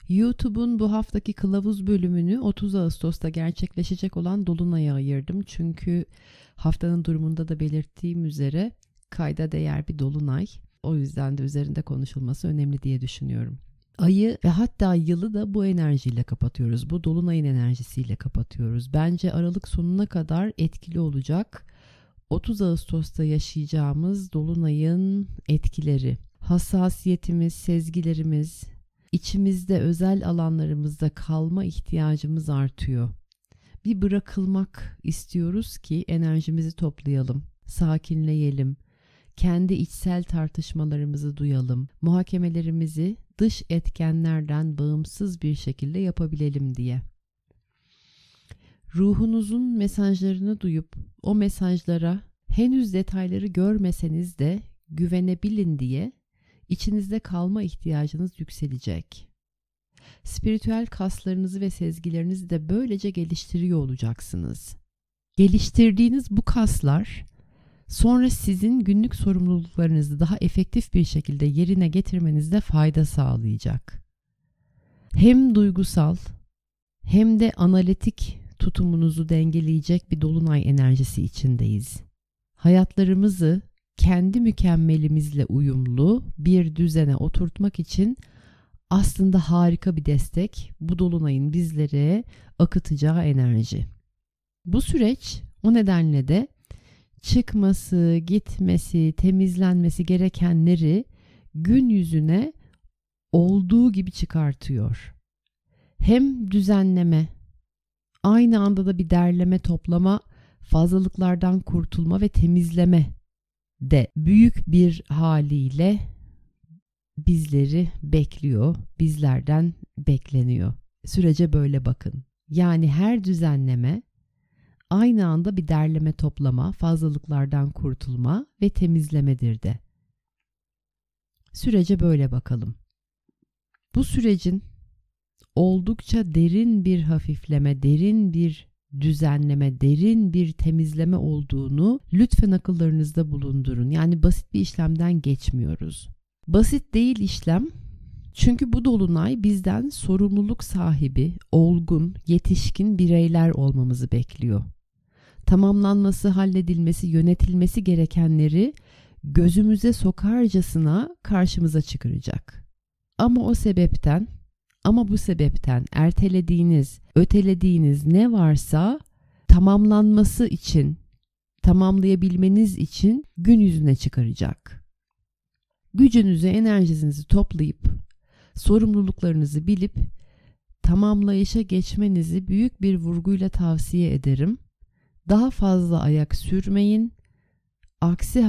YouTube'un bu haftaki kılavuz bölümünü 30 Ağustos'ta gerçekleşecek olan Dolunay'a ayırdım. Çünkü haftanın durumunda da belirttiğim üzere kayda değer bir Dolunay. O yüzden de üzerinde konuşulması önemli diye düşünüyorum. Ayı ve hatta yılı da bu enerjiyle kapatıyoruz. Bu Dolunay'ın enerjisiyle kapatıyoruz. Bence Aralık sonuna kadar etkili olacak. 30 Ağustos'ta yaşayacağımız Dolunay'ın etkileri, hassasiyetimiz, sezgilerimiz, içimizde özel alanlarımızda kalma ihtiyacımız artıyor. Bir bırakılmak istiyoruz ki enerjimizi toplayalım, sakinleyelim, kendi içsel tartışmalarımızı duyalım, muhakemelerimizi dış etkenlerden bağımsız bir şekilde yapabilelim diye. Ruhunuzun mesajlarını duyup o mesajlara henüz detayları görmeseniz de güvenebilin diye içinizde kalma ihtiyacınız yükselecek. Spiritüel kaslarınızı ve sezgilerinizi de böylece geliştiriyor olacaksınız. Geliştirdiğiniz bu kaslar sonra sizin günlük sorumluluklarınızı daha efektif bir şekilde yerine getirmenizde fayda sağlayacak. Hem duygusal hem de analitik tutumunuzu dengeleyecek bir dolunay enerjisi içindeyiz. Hayatlarımızı kendi mükemmelimizle uyumlu bir düzene oturtmak için aslında harika bir destek bu dolunayın bizlere akıtacağı enerji. Bu süreç o nedenle de çıkması, gitmesi, temizlenmesi gerekenleri gün yüzüne olduğu gibi çıkartıyor. Hem düzenleme, aynı anda da bir derleme, toplama, fazlalıklardan kurtulma ve temizleme de büyük bir haliyle bizleri bekliyor, bizlerden bekleniyor. Sürece böyle bakın. Yani her düzenleme aynı anda bir derleme, toplama, fazlalıklardan kurtulma ve temizlemedir de. Sürece böyle bakalım. Bu sürecin oldukça derin bir hafifleme, derin bir düzenleme, derin bir temizleme olduğunu lütfen akıllarınızda bulundurun. Yani basit bir işlemden geçmiyoruz. Basit değil işlem. Çünkü bu dolunay bizden sorumluluk sahibi, olgun, yetişkin bireyler olmamızı bekliyor. Tamamlanması, halledilmesi, yönetilmesi gerekenleri gözümüze sokarcasına karşımıza çıkaracak. Ama bu sebepten ertelediğiniz, ötelediğiniz ne varsa tamamlanması için, tamamlayabilmeniz için gün yüzüne çıkaracak. Gücünüzü, enerjinizi toplayıp, sorumluluklarınızı bilip tamamlayışa geçmenizi büyük bir vurguyla tavsiye ederim. Daha fazla ayak sürmeyin. Aksi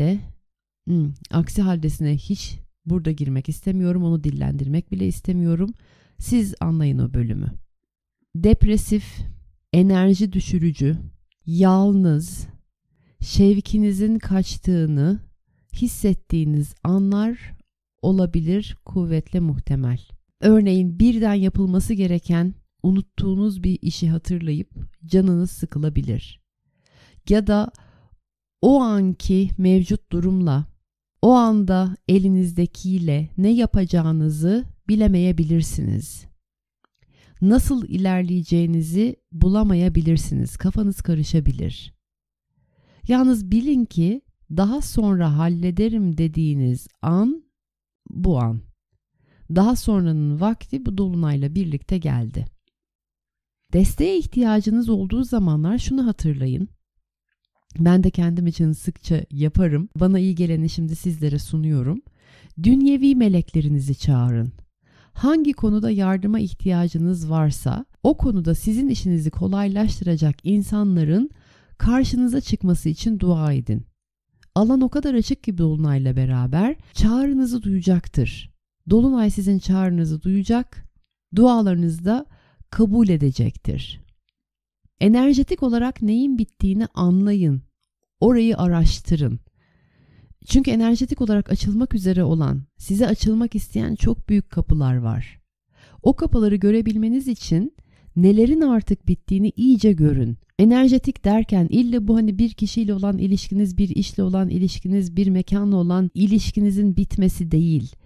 haldesine hiç burada girmek istemiyorum. Onu dillendirmek bile istemiyorum. Siz anlayın o bölümü. Depresif, enerji düşürücü, yalnız, şevkinizin kaçtığını hissettiğiniz anlar olabilir, kuvvetle muhtemel. Örneğin birden yapılması gereken unuttuğunuz bir işi hatırlayıp canınız sıkılabilir. Ya da o anki mevcut durumla, o anda elinizdekiyle ne yapacağınızı bilemeyebilirsiniz. Nasıl ilerleyeceğinizi bulamayabilirsiniz. Kafanız karışabilir. Yalnız bilin ki daha sonra hallederim dediğiniz an bu an. Daha sonranın vakti bu dolunayla birlikte geldi. Desteğe ihtiyacınız olduğu zamanlar şunu hatırlayın. Ben de kendim için sıkça yaparım. Bana iyi geleni şimdi sizlere sunuyorum. Dünyevi meleklerinizi çağırın. Hangi konuda yardıma ihtiyacınız varsa o konuda sizin işinizi kolaylaştıracak insanların karşınıza çıkması için dua edin. Alan o kadar açık ki dolunayla beraber çağrınızı duyacaktır. Dolunay sizin çağrınızı duyacak, dualarınızı da kabul edecektir. Enerjetik olarak neyin bittiğini anlayın, orayı araştırın. Çünkü enerjetik olarak açılmak üzere olan, size açılmak isteyen çok büyük kapılar var. O kapıları görebilmeniz için nelerin artık bittiğini iyice görün. Enerjetik derken illa bu bir kişiyle olan ilişkiniz, bir işle olan ilişkiniz, bir mekanla olan ilişkinizin bitmesi değil.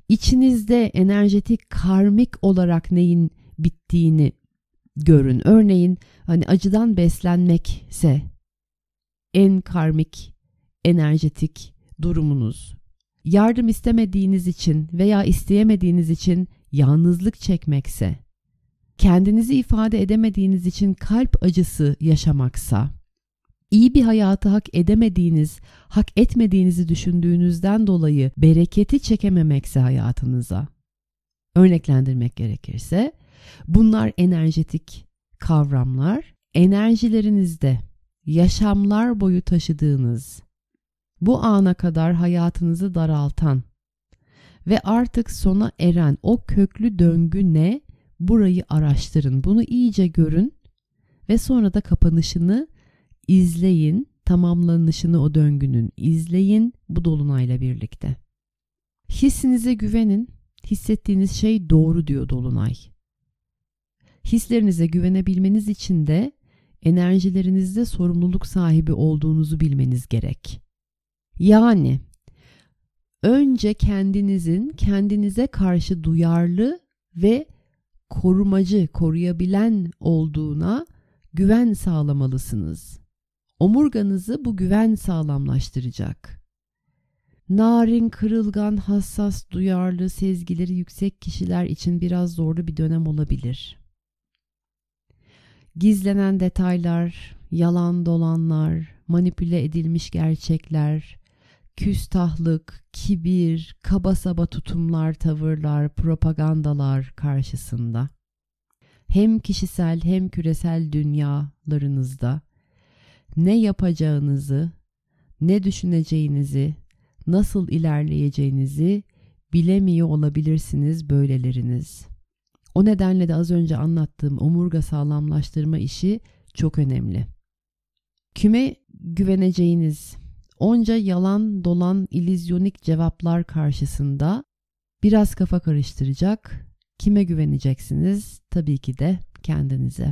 İçinizde enerjetik, karmik olarak neyin bittiğini görün. Örneğin hani acıdan beslenmekse en karmik, enerjetik durumunuz. Yardım istemediğiniz için veya isteyemediğiniz için yalnızlık çekmekse, kendinizi ifade edemediğiniz için kalp acısı yaşamaksa, iyi bir hayatı hak edemediğiniz, hak etmediğinizi düşündüğünüzden dolayı bereketi çekememekse hayatınıza, örneklendirmek gerekirse, bunlar enerjetik kavramlar. Enerjilerinizde yaşamlar boyu taşıdığınız, bu ana kadar hayatınızı daraltan ve artık sona eren o köklü döngü ne? Burayı araştırın, bunu iyice görün ve sonra da kapanışını izleyin, tamamlanışını o döngünün izleyin bu dolunayla birlikte. Hissinize güvenin, hissettiğiniz şey doğru diyor dolunay. Hislerinize güvenebilmeniz için de enerjilerinizde sorumluluk sahibi olduğunuzu bilmeniz gerek. Yani önce kendinizin kendinize karşı duyarlı ve korumacı, koruyabilen olduğuna güven sağlamalısınız. Omurganızı bu güven sağlamlaştıracak. Narin, kırılgan, hassas, duyarlı, sezgileri yüksek kişiler için biraz zorlu bir dönem olabilir. Gizlenen detaylar, yalan dolanlar, manipüle edilmiş gerçekler, küstahlık, kibir, kaba saba tutumlar, tavırlar, propagandalar karşısında hem kişisel hem küresel dünyalarınızda ne yapacağınızı, ne düşüneceğinizi, nasıl ilerleyeceğinizi bilemiyor olabilirsiniz böyleleriniz. O nedenle de az önce anlattığım omurga sağlamlaştırma işi çok önemli. Kime güveneceğiniz, onca yalan dolan illüzyonik cevaplar karşısında biraz kafa karıştıracak. Kime güveneceksiniz? Tabii ki de kendinize.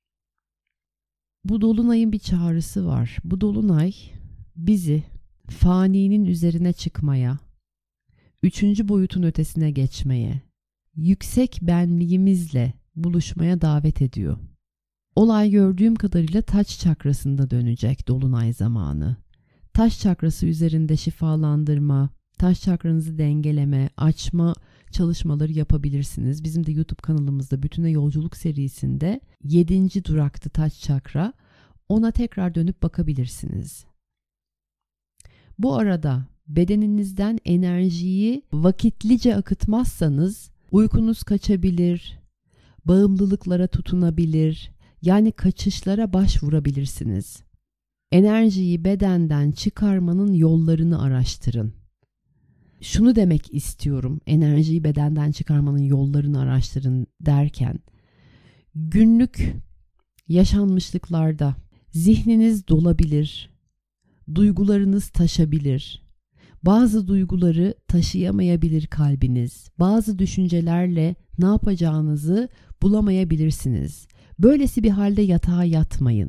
Bu dolunayın bir çağrısı var. Bu dolunay bizi faninin üzerine çıkmaya, üçüncü boyutun ötesine geçmeye, yüksek benliğimizle buluşmaya davet ediyor. Olay gördüğüm kadarıyla taç çakrasında dönecek dolunay zamanı. Taş çakrası üzerinde şifalandırma, taş çakranızı dengeleme, açma çalışmaları yapabilirsiniz. Bizim de YouTube kanalımızda Bütüne Yolculuk serisinde 7. duraktı taç çakra. Ona tekrar dönüp bakabilirsiniz. Bu arada bedeninizden enerjiyi vakitlice akıtmazsanız uykunuz kaçabilir, bağımlılıklara tutunabilir, yani kaçışlara başvurabilirsiniz. Enerjiyi bedenden çıkarmanın yollarını araştırın. Şunu demek istiyorum, enerjiyi bedenden çıkarmanın yollarını araştırın derken, günlük yaşanmışlıklarda zihniniz dolabilir, duygularınız taşabilir, bazı duyguları taşıyamayabilir kalbiniz, bazı düşüncelerle ne yapacağınızı bulamayabilirsiniz. Böylesi bir halde yatağa yatmayın.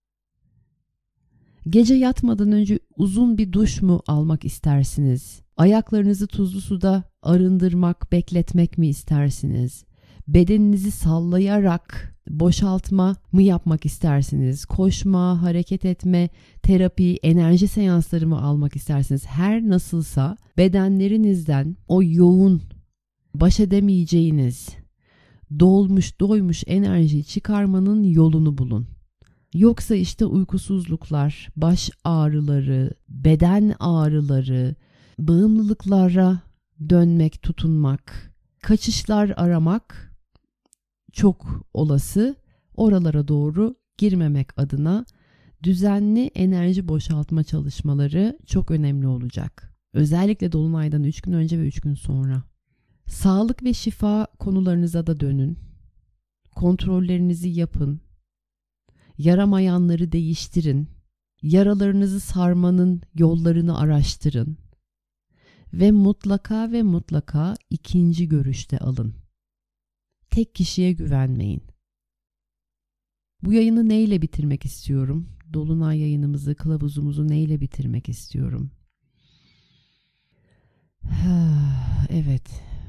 Gece yatmadan önce uzun bir duş mu almak istersiniz? Ayaklarınızı tuzlu suda arındırmak, bekletmek mi istersiniz? Bedeninizi sallayarak boşaltma mı yapmak istersiniz? Koşma, hareket etme, terapi, enerji seansları mı almak istersiniz? Her nasılsa bedenlerinizden o yoğun, baş edemeyeceğiniz, dolmuş, doymuş enerjiyi çıkarmanın yolunu bulun. Yoksa işte uykusuzluklar, baş ağrıları, beden ağrıları, bağımlılıklara dönmek, tutunmak, kaçışlar aramak çok olası. Oralara doğru girmemek adına düzenli enerji boşaltma çalışmaları çok önemli olacak. Özellikle dolunaydan 3 gün önce ve 3 gün sonra. Sağlık ve şifa konularınıza da dönün. Kontrollerinizi yapın. Yaramayanları değiştirin. Yaralarınızı sarmanın yollarını araştırın. Ve mutlaka ikinci görüşte alın. Tek kişiye güvenmeyin. Bu yayını neyle bitirmek istiyorum? Dolunay yayınımızı, kılavuzumuzu neyle bitirmek istiyorum? Evet,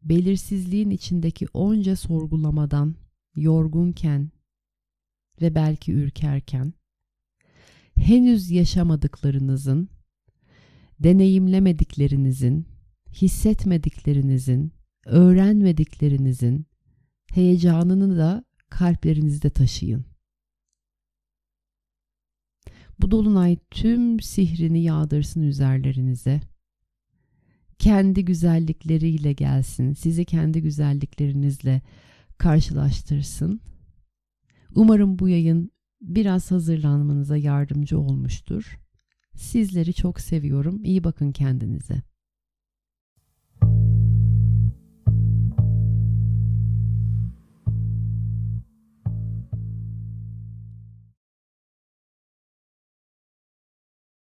belirsizliğin içindeki onca sorgulamadan yorgunken ve belki ürkerken, henüz yaşamadıklarınızın, deneyimlemediklerinizin, hissetmediklerinizin, öğrenmediklerinizin heyecanını da kalplerinizde taşıyın. Bu dolunay tüm sihrini yağdırsın üzerlerinize. Kendi güzellikleriyle gelsin, sizi kendi güzelliklerinizle karşılaştırsın. Umarım bu yayın biraz hazırlanmanıza yardımcı olmuştur. Sizleri çok seviyorum. İyi bakın kendinize.